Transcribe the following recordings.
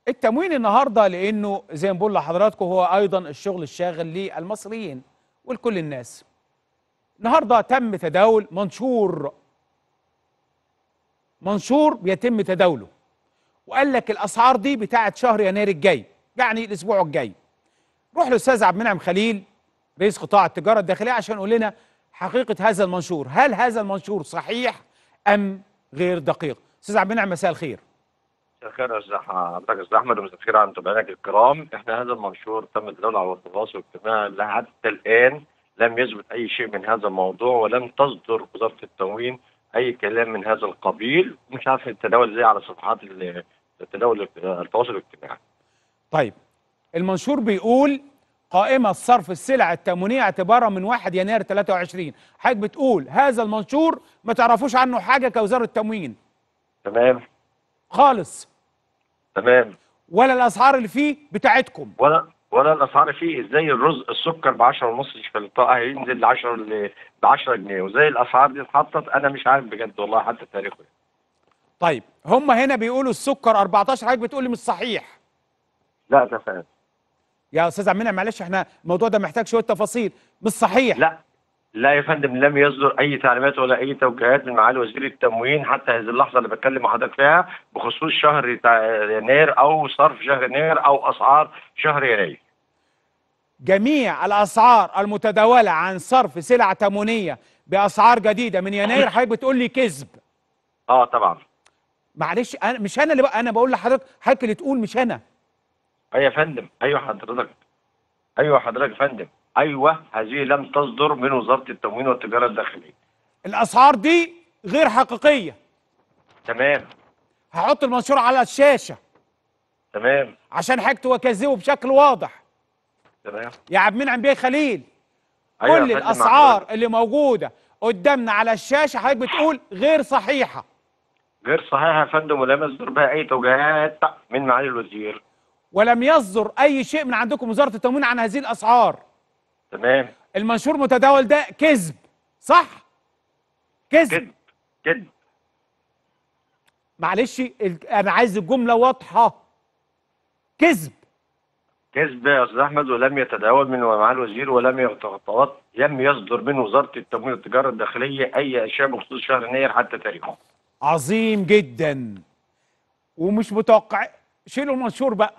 التموين النهارده لانه زي ما بقول لحضراتكم هو ايضا الشغل الشاغل للمصريين ولكل الناس. النهارده تم تداول منشور بيتم تداوله، وقال لك الاسعار دي بتاعت شهر يناير الجاي، يعني الاسبوع الجاي. روح للاستاذ عبد المنعم خليل رئيس قطاع التجاره الداخليه عشان يقول لنا حقيقه هذا المنشور، هل هذا المنشور صحيح ام غير دقيق؟ استاذ عبد المنعم مساء الخير. مساء الخير يا استاذ حضرتك يا استاذ احمد، ومساء الخير على متابعينك الكرام. احنا هذا المنشور تم تداوله على التواصل الاجتماعي لحتى الان لم يثبت اي شيء من هذا الموضوع، ولم تصدر وزاره التموين اي كلام من هذا القبيل. مش عارف التداول ازاي على صفحات التواصل الاجتماعي. طيب المنشور بيقول قائمة صرف السلع التموينية اعتبارا من 1 يناير 23. حضرتك بتقول هذا المنشور ما تعرفوش عنه حاجة كوزارة التموين. تمام. خالص. تمام. ولا الأسعار اللي فيه بتاعتكم. ولا الاسعار فيه. ازاي السكر ب 10 ونص في الطاقه هينزل ل 10 جنيه، وزي الاسعار دي اتحطت انا مش عارف بجد والله حتى تاريخه. طيب هم هنا بيقولوا السكر 14، حضرتك بتقول لي مش صحيح. لا تفهم يا استاذ عبد المنعم معلش احنا الموضوع ده محتاج شويه تفاصيل. مش صحيح. لا يا فندم، لم يصدر اي تعليمات ولا اي توجيهات من معالي وزير التموين حتى هذه اللحظه اللي بتكلم مع حضرتك فيها بخصوص شهر يناير او صرف شهر يناير او اسعار شهر يناير. جميع الاسعار المتداوله عن صرف سلع تموينيه باسعار جديده من يناير حضرتك بتقول لي كذب. طبعا. معلش انا مش انا اللي بقى، انا بقول لحضرتك حضرتك اللي تقول مش انا. ايوه يا فندم، ايوه حضرتك يا فندم، ايوه هذه لم تصدر من وزاره التموين والتجاره الداخليه. الاسعار دي غير حقيقيه. تمام. هحط المنشور على الشاشه. تمام. عشان حضرتك تكذبه بشكل واضح. تمام. يا عبد المنعم بيه خليل، أيوة كل الاسعار اللي موجوده قدامنا على الشاشه حضرتك بتقول غير صحيحه. غير صحيحه يا فندم، ولم يصدر بها اي توجيهات من معالي الوزير. ولم يصدر اي شيء من عندكم وزاره التموين عن هذه الاسعار. تمام. المنشور متداول ده كذب، صح؟ كذب. كذب. معلش انا عايز الجمله واضحه. كذب يا استاذ احمد، ولم يتداول من معالي الوزير لم يصدر من وزاره التموين والتجاره الداخليه اي اشياء بخصوص شهر يناير حتى تاريخه. عظيم جدا. ومش متوقع شيلوا المنشور بقى.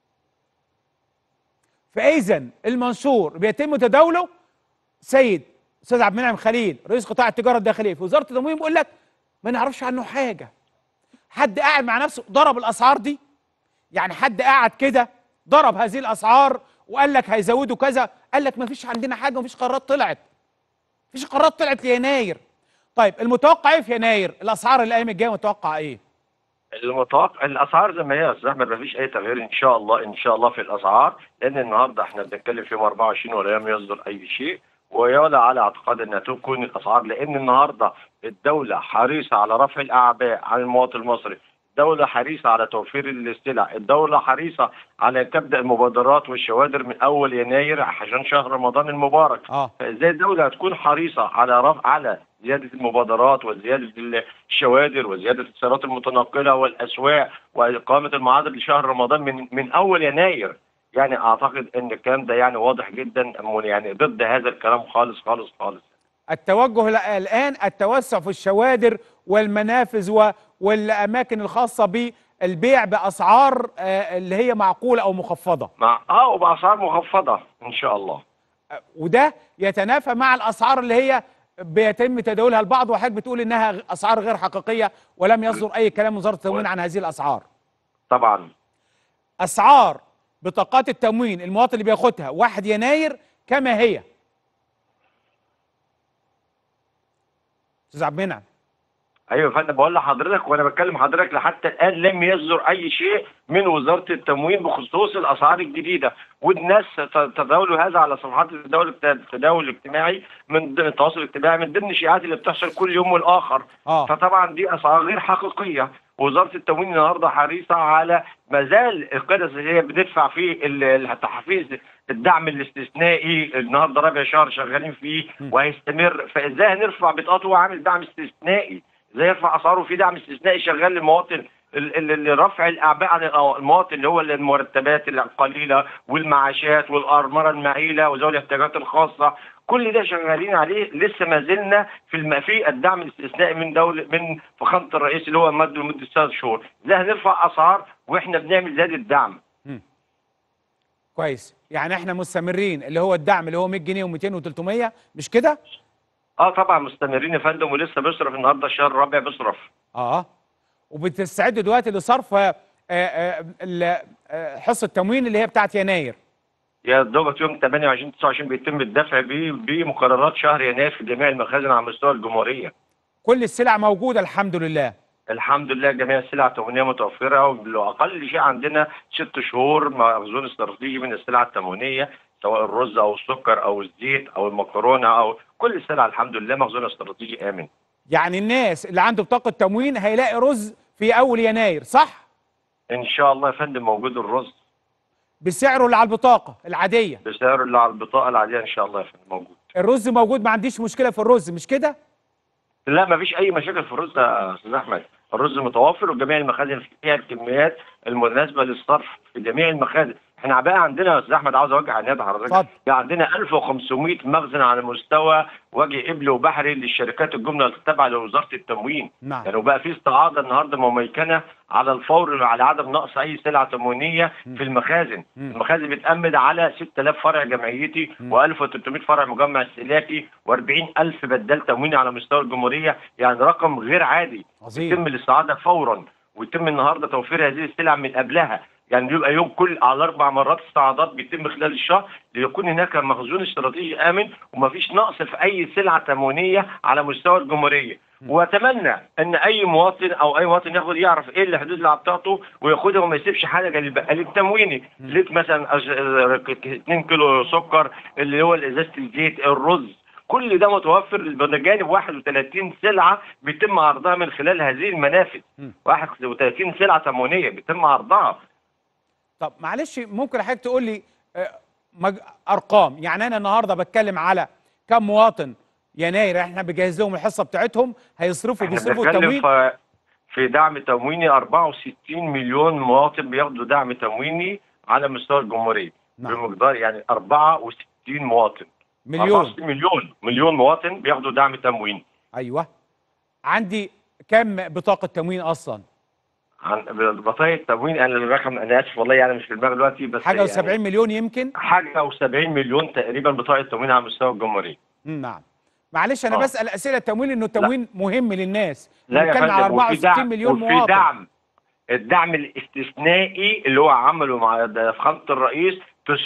فاذا المنشور بيتم تداوله. استاذ عبد المنعم خليل رئيس قطاع التجاره الداخليه في وزاره التموين بيقول لك ما نعرفش عنه حاجه. حد قاعد مع نفسه ضرب الاسعار دي؟ يعني حد قاعد كده ضرب هذه الاسعار وقال لك هيزودوا كذا؟ قال لك ما فيش عندنا حاجه ومفيش قرارات طلعت. مفيش قرارات طلعت ليناير. طيب المتوقع ايه في يناير؟ الاسعار الايام الجايه متوقع ايه؟ المتوقع الاسعار زي ما هي يا استاذ احمد، ما فيش اي تغيير ان شاء الله في الاسعار، لان النهارده احنا بنتكلم في يوم 24 ولم يصدر اي شيء، ويولى على اعتقاد انها تكون الاسعار، لان النهارده الدوله حريصه على رفع الاعباء عن المواطن المصري، الدوله حريصه على توفير السلع، الدوله حريصه على تبدا المبادرات والشوادر من اول يناير عشان شهر رمضان المبارك. فازاي الدوله هتكون حريصه على زياده المبادرات وزياده الشوادر وزياده السيارات المتنقله والاسواق واقامه المعارض لشهر رمضان من اول يناير؟ يعني اعتقد ان الكلام ده يعني واضح جدا، يعني ضد هذا الكلام خالص خالص خالص. التوجه الان التوسع في الشوادر والمنافذ والاماكن الخاصه بالبيع باسعار اللي هي معقوله او مخفضه. وباسعار مخفضه ان شاء الله. وده يتنافى مع الاسعار اللي هي بيتم تداولها البعض، وحضرتك بتقول انها اسعار غير حقيقيه ولم يصدر اي كلام من وزاره التموين عن هذه الاسعار. طبعا. اسعار بطاقات التموين المواطن اللي بياخدها 1 يناير كما هي. استاذ عبد المنعم. ايوه يا فندم، بقول لحضرتك وانا بتكلم حضرتك لحتى الان لم يصدر اي شيء من وزاره التموين بخصوص الاسعار الجديده، والناس تداولوا هذا على صفحات التداول الاجتماعي من ضمن التواصل الاجتماعي من ضمن الشائعات اللي بتحصل كل يوم والاخر. فطبعا دي اسعار غير حقيقيه، ووزاره التموين النهارده حريصه على ما زال القياده هي بتدفع في التحفيز الدعم الاستثنائي، النهارده رابع شهر شغالين فيه وهيستمر. فازاي هنرفع بطاقته وهو عامل دعم استثنائي؟ ازاي يرفع اسعاره في دعم استثنائي شغال للمواطن رفع الاعباء عن المواطن، اللي هو المرتبات القليله والمعاشات والارمله المعيله وذوي الاحتياجات الخاصه، كل ده شغالين عليه. لسه ما زلنا في الدعم الاستثنائي من فخامه الرئيس اللي هو مد لمده 3 شهور، ده هنرفع اسعار واحنا بنعمل زياده الدعم. كويس، يعني احنا مستمرين اللي هو الدعم اللي هو 100 جنيه و200 و300، مش كده؟ طبعا مستمرين يا فندم، ولسه بيصرف النهارده الشهر الرابع بيصرف. وبتستعد دلوقتي لصرف حصه التموين اللي هي بتاعت يناير. يا دوبك يوم 28 29 بيتم الدفع بمقررات شهر يناير في جميع المخازن على مستوى الجمهوريه. كل السلع موجوده الحمد لله. الحمد لله، جميع السلع التموينيه متوفره، واقل شيء عندنا 6 شهور مخزون استراتيجي من السلع التموينيه، سواء الرز او السكر او الزيت او المكرونه او كل السلع الحمد لله مخزون استراتيجي امن. يعني الناس اللي عنده بطاقه تموين هيلاقي رز في اول يناير، صح؟ ان شاء الله يا فندم موجود الرز بسعره اللي على البطاقه العاديه. بسعره اللي على البطاقه العاديه ان شاء الله يا فندم موجود. الرز موجود، ما عنديش مشكله في الرز، مش كده؟ لا، ما فيش اي مشاكل في الرز يا استاذ احمد، الرز متوفر وجميع المخازن فيها الكميات المناسبه للصرف في جميع المخازن. احنا بقى عندنا يا استاذ احمد، عاوز اوجه عناية حضرتك، عندنا 1500 مخزن على مستوى وجه قبلي وبحري للشركات الجمله التابعه لوزاره التموين. نعم. يعني وبقى في استعاضه النهارده مميكنه على الفور على عدم نقص اي سلعه تموينيه في المخازن. المخازن بتأمد على 6000 فرع جمعيتي و1300 فرع مجمع استهلاكي و40000 بدال تمويني على مستوى الجمهوريه، يعني رقم غير عادي. يتم الاستعاضه فورا، ويتم النهارده توفير هذه السلع من قبلها، يعني بيبقى يوم كل على 4 مرات استعاضات بيتم خلال الشهر ليكون هناك مخزون استراتيجي امن ومفيش نقص في اي سلعه تموينيه على مستوى الجمهوريه. واتمنى ان اي مواطن او اي مواطن يعرف ايه الحدود اللي على بتاعته وياخدها وما يسيبش حاجه للبقال التمويني. ليك مثلا 2 كيلو سكر، اللي هو ازازه الزيت، الرز، كل ده متوفر بجانب 31 سلعه بيتم عرضها من خلال هذه المنافذ. 31 سلعه تموينيه بيتم عرضها. طب معلش، ممكن حضرتك تقول لي ارقام؟ يعني انا النهارده بتكلم على كم مواطن يناير احنا بنجهز لهم الحصه بتاعتهم هيصرفوا التموين؟ في دعم تمويني 64 مليون مواطن بياخدوا دعم تمويني على مستوى الجمهوريه. نعم. بمقدار يعني 64 مواطن. مليون مواطن بياخدوا دعم تمويني. ايوه. عندي كم بطاقه تموين اصلا؟ عن بطاقه التموين انا الرقم انا اسف والله يعني مش في دماغي دلوقتي، بس حاجه و70 يعني مليون يمكن؟ حاجه و70 مليون تقريبا بطاقه تموين على مستوى الجمهوريه. نعم. معلش انا بسال اسئله التموين انه التموين مهم للناس. لا يا فندم، على 64 مليون مواطن. وفي الدعم الاستثنائي اللي هو عمله مع فخامه الرئيس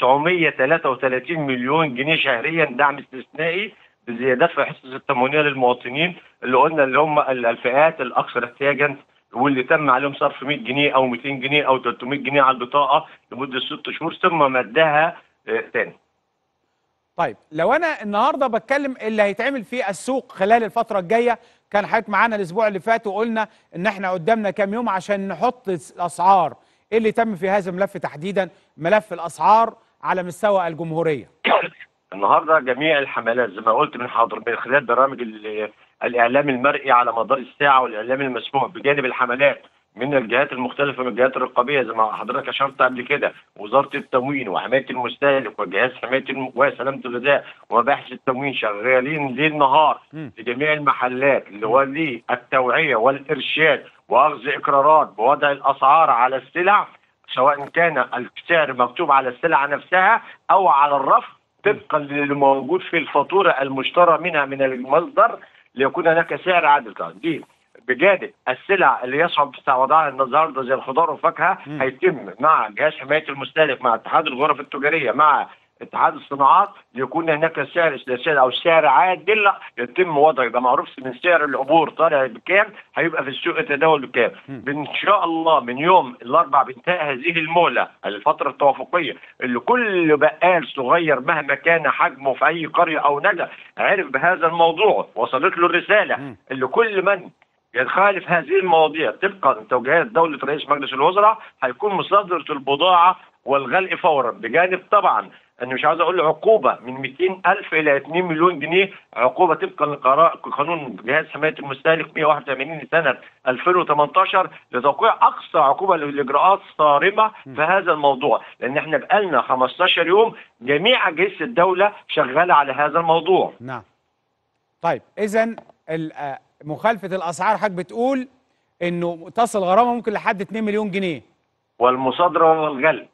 933 مليون جنيه شهريا دعم استثنائي بزيادات في الحصص التموينيه للمواطنين اللي قلنا اللي هم الفئات الاكثر احتياجا، واللي تم عليهم صرف 100 جنيه او 200 جنيه او 300 جنيه على البطاقه لمده 6 شهور ثم مدها تاني. طيب لو انا النهارده بتكلم اللي هيتعمل في السوق خلال الفتره الجايه، كان حضرتك معانا الاسبوع اللي فات وقلنا ان احنا قدامنا كام يوم عشان نحط الاسعار، ايه اللي تم في هذا الملف تحديدا، ملف الاسعار على مستوى الجمهوريه؟ النهارده جميع الحملات زي ما قلت من خلال برامج الاعلام المرئي على مدار الساعه والاعلام المسموع بجانب الحملات من الجهات المختلفه، من الجهات الرقابيه زي ما حضرتك اشرت قبل كده، وزاره التموين وحمايه المستهلك وجهاز حمايه وسلامه الغذاء ومباحث التموين شغالين ليل نهار في جميع المحلات اللي هو للتوعيه والارشاد واخذ اقرارات بوضع الاسعار على السلع، سواء كان السعر مكتوب على السلعه نفسها او على الرف طبقا للي موجود في الفاتوره المشترى منها من المصدر ليكون هناك سعر عادل. دي بجانب السلع اللي يصعب وضعها النهارده زي الخضار والفاكهه هيتم مع جهاز حمايه المستهلك مع اتحاد الغرف التجاريه مع اتحاد الصناعات ليكون هناك سعر عادل يتم وضعه، يبقى معروف من سعر العبور طالع بكام هيبقى في السوق التداول بكام. ان شاء الله من يوم الاربعاء بانتهاء هذه المهله الفتره التوافقيه اللي كل بقال صغير مهما كان حجمه في اي قريه او نجع عرف بهذا الموضوع وصلت له الرساله اللي كل من يخالف هذه المواضيع طبقا لتوجيهات دوله رئيس مجلس الوزراء هيكون مصادره البضاعه والغلق فورا، بجانب طبعا انا مش عاوز اقول عقوبه من 200,000 الى 2 مليون جنيه، عقوبه طبقا لقانون جهاز حمايه المستهلك 181 سنه 2018 لتوقيع اقصى عقوبه لاجراءات صارمه في هذا الموضوع، لان احنا بقالنا 15 يوم جميع اجهزه الدوله شغاله على هذا الموضوع. نعم. طيب اذا مخالفه الاسعار حضرتك بتقول انه تصل غرامه ممكن لحد 2 مليون جنيه، والمصادره والغل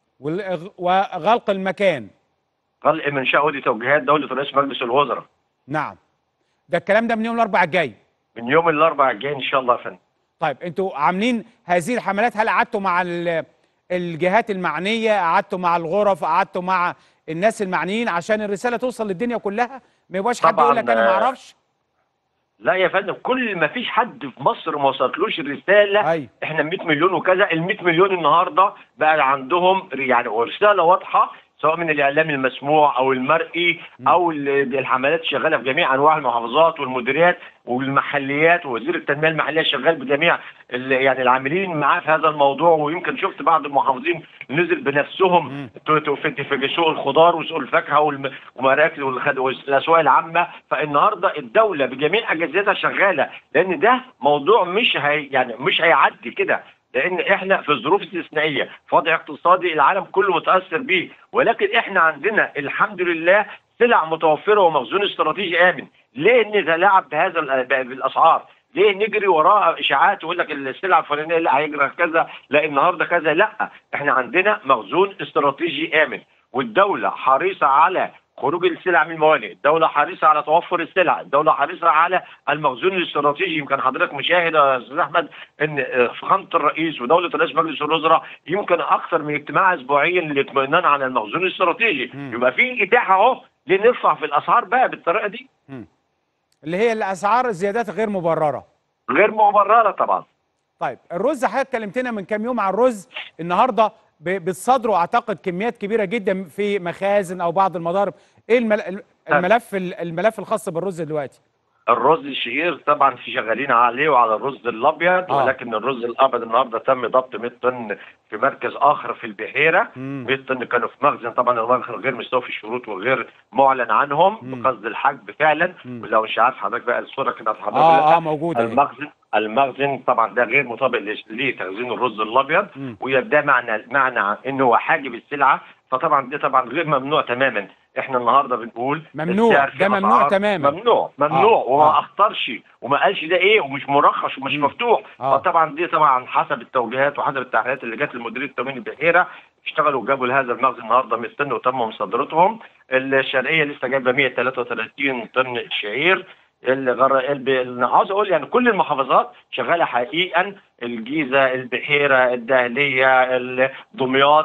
وغلق المكان. غلق منشأ ودي توجيهات دوله رئيس مجلس الوزراء. نعم. ده الكلام ده من يوم الاربعاء الجاي؟ من يوم الاربعاء الجاي ان شاء الله يا فندم. طيب انتوا عاملين هذه الحملات، هل قعدتوا مع الجهات المعنيه، قعدتوا مع الغرف، قعدتوا مع الناس المعنيين عشان الرساله توصل للدنيا كلها، ما يبقاش حد يقول لك انا ما اعرفش؟ لا يا فندم، كل ما فيش حد في مصر ما وصلتلوش الرساله. أيوة. احنا 100 مليون وكذا، ال 100 مليون النهارده بقى عندهم يعني رساله واضحه، سواء من الاعلام المسموع او المرئي او الحملات شغاله في جميع انواع المحافظات والمديريات والمحليات، ووزير التنميه المحليه شغال بجميع يعني العاملين معاه في هذا الموضوع. ويمكن شفت بعض المحافظين نزل بنفسهم في سوق الخضار وسوق الفاكهه ومراكز والاسواق العامه. فالنهارده الدوله بجميع اجهزتها شغاله، لان ده موضوع مش هيعدي كده، لان احنا في ظروف استثنائيه، في وضع اقتصادي العالم كله متاثر بيه، ولكن احنا عندنا الحمد لله سلع متوفره ومخزون استراتيجي امن. ليه نتلاعب بالاسعار؟ ليه نجري وراء اشاعات ويقول لك السلعه الفلانيه لا هيجرى كذا، لا النهارده كذا؟ لا، احنا عندنا مخزون استراتيجي امن، والدوله حريصه على خروج السلع من الموانئ، الدولة حريصة على توفر السلع، الدولة حريصة على المخزون الاستراتيجي. يمكن حضرتك مشاهد يا استاذ احمد ان فخامة الرئيس ودولة رئيس مجلس الوزراء يمكن اكثر من اجتماع اسبوعيا للاطمئنان على المخزون الاستراتيجي. يبقى في اتاحة اهو لنرفع في الاسعار بقى بالطريقة دي. اللي هي الاسعار الزيادات غير مبررة. غير مبررة طبعا. طيب الرز، حضرتك كلمتنا من كام يوم عن الرز، النهارده بتصدروا اعتقد كميات كبيره جدا في مخازن او بعض المضارب، ايه الملف الخاص بالرز دلوقتي؟ الرز الشعير طبعا في شغالين عليه وعلى الرز الابيض، ولكن الرز الابيض النهارده تم ضبط 100 طن في مركز اخر في البحيره. 100 طن كانوا في مخزن، طبعا المخزن غير مستوفي الشروط وغير معلن عنهم بقصد الحجب فعلا. ولو مش عارف حضرتك بقى الصوره كده حضرتك موجوده. المخزن طبعا ده غير مطابق لتخزين الرز الابيض، وده معنى انه هو حاجب السلعه. فطبعا ده طبعا غير ممنوع تماما. احنا النهارده بنقول ممنوع، ده ممنوع تماما، ممنوع وما اخطرش وما قالش ده ايه ومش مرخص ومش مفتوح. فطبعا دي طبعا حسب التوجيهات وحسب التعليمات اللي جت لمديريه تموين البحيره، اشتغلوا وجابوا لهذا المخزن النهارده 100 طن وتم مصادرتهم. الشرقيه لسه جايبه 133 طن شعير. اللي عاوز اقول يعني كل المحافظات شغاله حقيقا، الجيزه، البحيره، الدهليه، دمياط،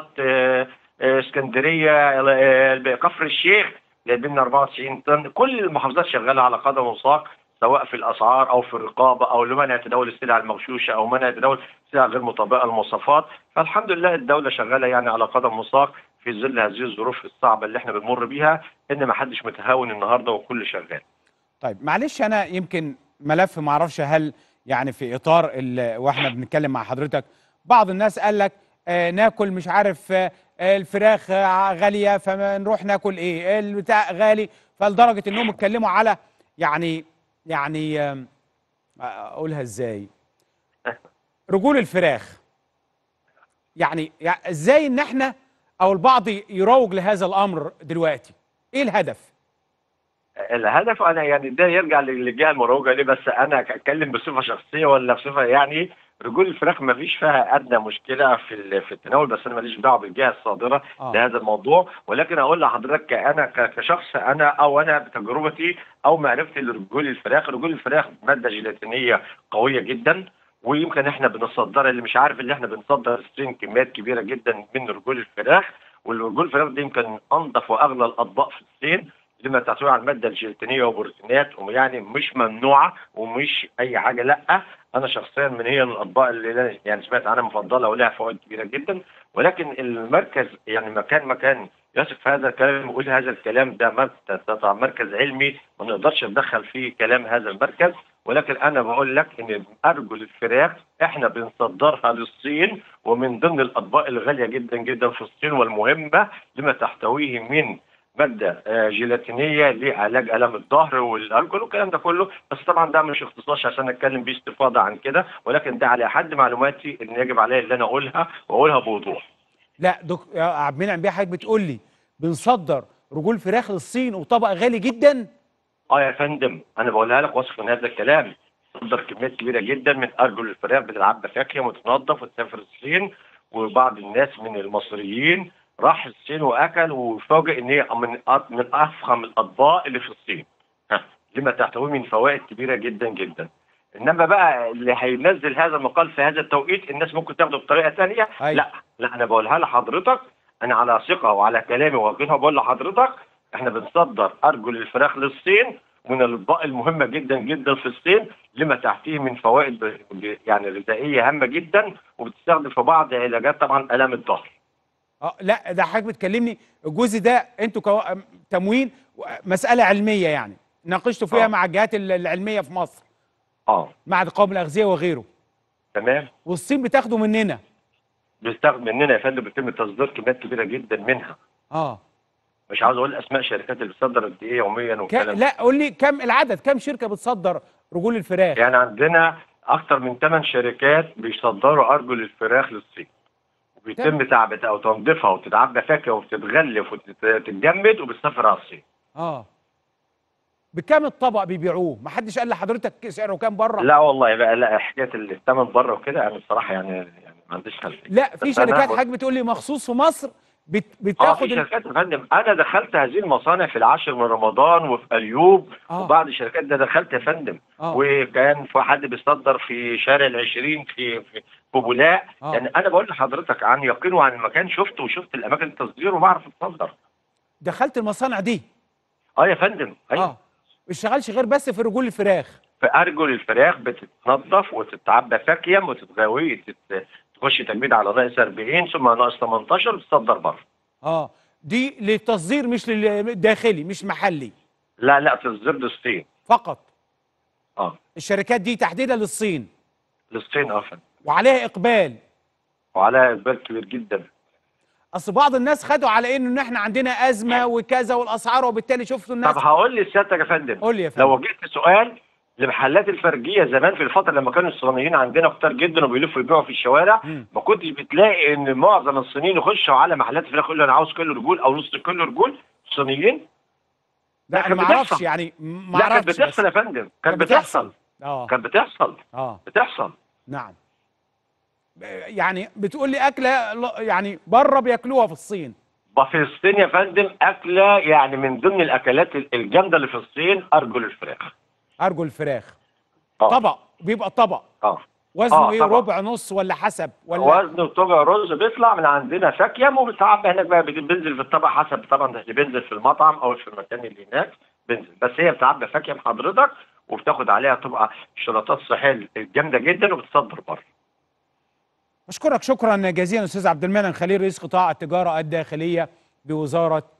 اسكندريه، كفر الشيخ جايبين 94 طن. كل المحافظات شغاله على قدم وساق، سواء في الاسعار او في الرقابه او لمنع تداول السلع المغشوشه او منع تداول السلع غير مطابقه للمواصفات. فالحمد لله الدوله شغاله يعني على قدم وساق في ظل هذه الظروف الصعبه اللي احنا بنمر بيها، ان ما حدش متهاون النهارده وكل شغال. طيب معلش، انا يمكن ملف ما اعرفش هل يعني في اطار واحنا بنتكلم مع حضرتك بعض الناس قال لك ناكل مش عارف الفراخ غاليه فنروح ناكل ايه، البتاع غالي، فلدرجه انهم اتكلموا على يعني اقولها ازاي، رجول الفراخ. يعني ازاي ان احنا او البعض يروج لهذا الامر دلوقتي؟ ايه الهدف؟ الهدف انا يعني ده يرجع للجهه المروجه ليه، بس انا اتكلم بصفه شخصيه ولا بصفه يعني رجول الفراخ ما فيش فيها ادنى مشكله في التناول، بس انا ماليش دعوه بالجهه الصادره لهذا الموضوع. ولكن اقول لحضرتك انا كشخص انا بتجربتي او معرفتي لرجول الفراخ، رجول الفراخ ماده جيلاتينيه قويه جدا، ويمكن احنا بنصدرها، اللي مش عارف اللي احنا بنصدر الصين كميات كبيره جدا من رجول الفراخ. والرجول الفراخ دي يمكن انظف واغلى الاطباق في الصين لما تعتمد على الماده الجيلاتينيه وبروتينات، ويعني مش ممنوعه ومش اي حاجه. لا، انا شخصيا من هي الاطباق اللي يعني سمعت عنها مفضله ولها فوائد كبيره جدا. ولكن المركز يعني مكان يثق في هذا الكلام ويقول هذا الكلام ده مركز علمي، ما نقدرش ندخل فيه كلام هذا المركز. ولكن انا بقول لك ان ارجل الفراخ احنا بنصدرها للصين، ومن ضمن الاطباق الغاليه جدا جدا في الصين والمهمه لما تحتويه من ماده جيلاتينيه لعلاج الم الظهر والارجل والكلام ده كله. بس طبعا ده مش اختصاص عشان اتكلم باستفاضه عن كده، ولكن ده على حد معلوماتي اللي يجب عليا اللي انا اقولها واقولها بوضوح. لا يا عبد المنعم بيه، حضرتك بتقول لي بنصدر رجول فراخ للصين وطبق غالي جدا؟ اه يا فندم، انا بقولها لك واثق من هذا الكلام. تصدر كميات كبيره جدا من ارجل الفراخ بتتعبى فاكهه وتتنضف وتسافر الصين. وبعض الناس من المصريين راح الصين واكل وفوجئ ان هي من افخم الاطباق اللي في الصين. ها، لما تحتويه من فوائد كبيره جدا جدا. انما بقى اللي هينزل هذا المقال في هذا التوقيت الناس ممكن تاخده بطريقه ثانيه. أيوة. لا انا بقولها لحضرتك، انا على ثقه وعلى كلامي واخدينها، بقول لحضرتك احنا بنصدر ارجل الفراخ للصين ومن الاطباق المهمه جدا جدا في الصين لما تحتيه من فوائد يعني غذائيه هامه جدا، وبتستخدم في بعض علاجات طبعا الام الظهر. لا ده حضرتك بتكلمني الجزء ده انتوا تموين مساله علميه يعني ناقشتوا فيها مع الجهات العلميه في مصر، مع قوام الاغذيه وغيره. تمام. والصين بتاخده مننا؟ بيستخدم مننا يا فندم، بيتم تصدير كميات كبيره جدا منها. مش عاوز اقول اسماء شركات اللي بتصدر قد ايه يوميا والكلام لا قول لي كم العدد، كم شركه بتصدر رجول الفراخ؟ يعني عندنا اكثر من 8 شركات بيصدروا ارجل الفراخ للصين، وبيتم تعبئتها او تنظيفها وتتعبى فاكهه وتتغلف وتتجمد وبتسافر على الصين. بكام الطبق بيبيعوه؟ ما حدش قال لحضرتك سعره كام بره؟ لا والله بقى، لا حكايه الثمن بره وكده يعني بصراحه يعني ما عنديش خلفيه. لا في شركات حضرتك بتقول لي مخصوص في مصر بتاخد في شركات يا فندم. انا دخلت هذه المصانع في العاشر من رمضان وفي اليوب وبعض الشركات ده دخلت يا فندم. وكان في حد بيصدر في شارع العشرين في بولاق. يعني انا بقول لحضرتك عن يقين وعن المكان، شفته وشفت الاماكن التصدير وبعرف اتصدر. دخلت المصانع دي؟ يا فندم. ما بيشتغلش غير بس في رجول الفراخ؟ في ارجل الفراخ بتتنضف وتتعبى فاكيا وتتغوي تخش تجميد على ناقص 40 ثم ناقص 18 وتتصدر بره. دي للتصدير مش للداخلي، مش محلي؟ لا تصدير للصين فقط. الشركات دي تحديدا للصين؟ للصين فندم. وعليها اقبال؟ وعليها اقبال كبير جدا. اصل بعض الناس خدوا على ان احنا عندنا ازمه وكذا والاسعار، وبالتالي شفتوا الناس. طب هقول لسيادتك يا فندم. قول لي يا فندم. لو وجهت سؤال لمحلات الفرجيه زمان في الفتره لما كانوا الصينيين عندنا كتار جدا وبيلفوا يبيعوا في الشوارع، ما كنتش بتلاقي ان معظم الصينيين يخشوا على محلات الفراخ يقول له انا عاوز كيلو رجول او نص كيلو رجول الصينيين. لا انا ما اعرفش يعني، ما اعرفش. كانت بتحصل يا فندم، كانت بتحصل. كانت بتحصل. بتحصل. نعم. يعني بتقول لي اكله يعني بره بياكلوها في الصين؟ في الصين يا فندم اكله يعني من ضمن الاكلات الجامده اللي في الصين ارجل الفراخ. ارجل الفراخ. طبق بيبقى طبق. وزنه ايه؟ ربع نص ولا حسب ولا؟ وزنه طبق رز بيطلع من عندنا فاكيم وبيتعبى هناك بقى، بينزل في الطبق حسب طبعا اللي بينزل في المطعم او في المكان اللي هناك بينزل، بس هي بتعبى فاكيم حضرتك وبتاخد عليها تبقى الشراطات الصحيه الجامده جدا وبتصدر بره. بشكرك شكرا جزيلا استاذ عبد المنعم خليل، رئيس قطاع التجاره الداخليه بوزاره